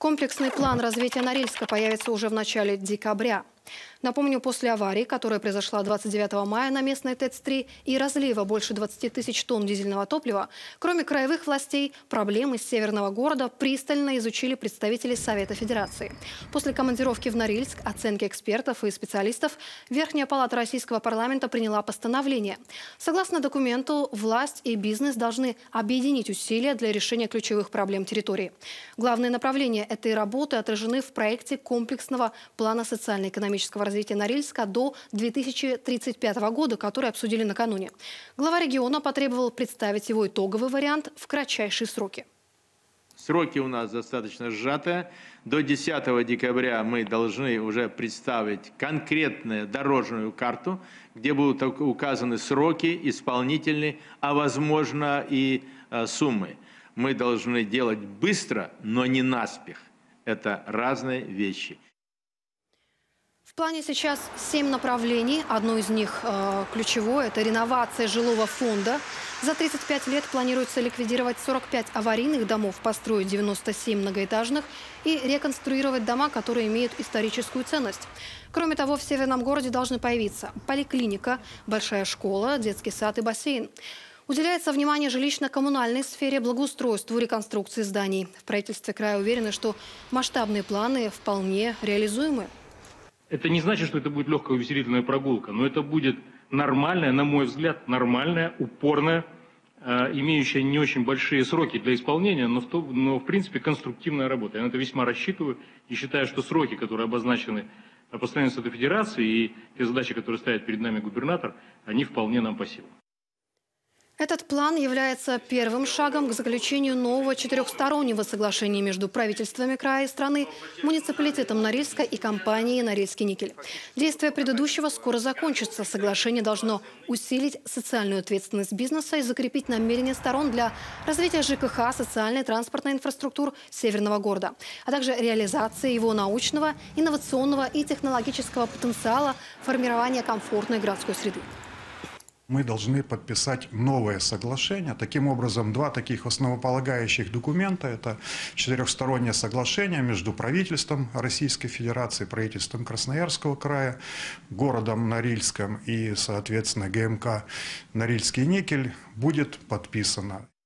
Комплексный план развития Норильска появится уже в начале декабря. Напомню, после аварии, которая произошла 29 мая на местной ТЭЦ-3 и разлива больше 20 тысяч тонн дизельного топлива, кроме краевых властей, проблемы северного города пристально изучили представители Совета Федерации. После командировки в Норильск, оценки экспертов и специалистов, Верхняя палата российского парламента приняла постановление. Согласно документу, власть и бизнес должны объединить усилия для решения ключевых проблем территории. Главные направления этой работы отражены в проекте комплексного плана социально-экономического развития Норильска до 2035 года, который обсудили накануне. Глава региона потребовал представить его итоговый вариант в кратчайшие сроки. Сроки у нас достаточно сжатые. До 10 декабря мы должны уже представить конкретную дорожную карту, где будут указаны сроки, исполнительные, а возможно и суммы. Мы должны делать быстро, но не наспех. Это разные вещи. В плане сейчас 7 направлений. Одно из них ключевое – это реновация жилого фонда. За 35 лет планируется ликвидировать 45 аварийных домов, построить 97 многоэтажных и реконструировать дома, которые имеют историческую ценность. Кроме того, в северном городе должны появиться поликлиника, большая школа, детский сад и бассейн. Уделяется внимание жилищно-коммунальной сфере, благоустройству, реконструкции зданий. В правительстве края уверены, что масштабные планы вполне реализуемы. Это не значит, что это будет легкая увеселительная прогулка, но это будет нормальная, на мой взгляд, нормальная, упорная, имеющая не очень большие сроки для исполнения, но в принципе конструктивная работа. Я на это весьма рассчитываю и считаю, что сроки, которые обозначены постановлением Совета Федерации и те задачи, которые ставит перед нами губернатор, они вполне нам по силам. Этот план является первым шагом к заключению нового четырехстороннего соглашения между правительствами края и страны, муниципалитетом Норильска и компанией «Норильский никель». Действие предыдущего скоро закончится. Соглашение должно усилить социальную ответственность бизнеса и закрепить намерения сторон для развития ЖКХ, социальной и транспортной инфраструктур северного города, а также реализации его научного, инновационного и технологического потенциала формирования комфортной городской среды. Мы должны подписать новое соглашение. Таким образом, два таких основополагающих документа – это четырехстороннее соглашение между правительством Российской Федерации, правительством Красноярского края, городом Норильском и, соответственно, ГМК «Норильский никель» будет подписано.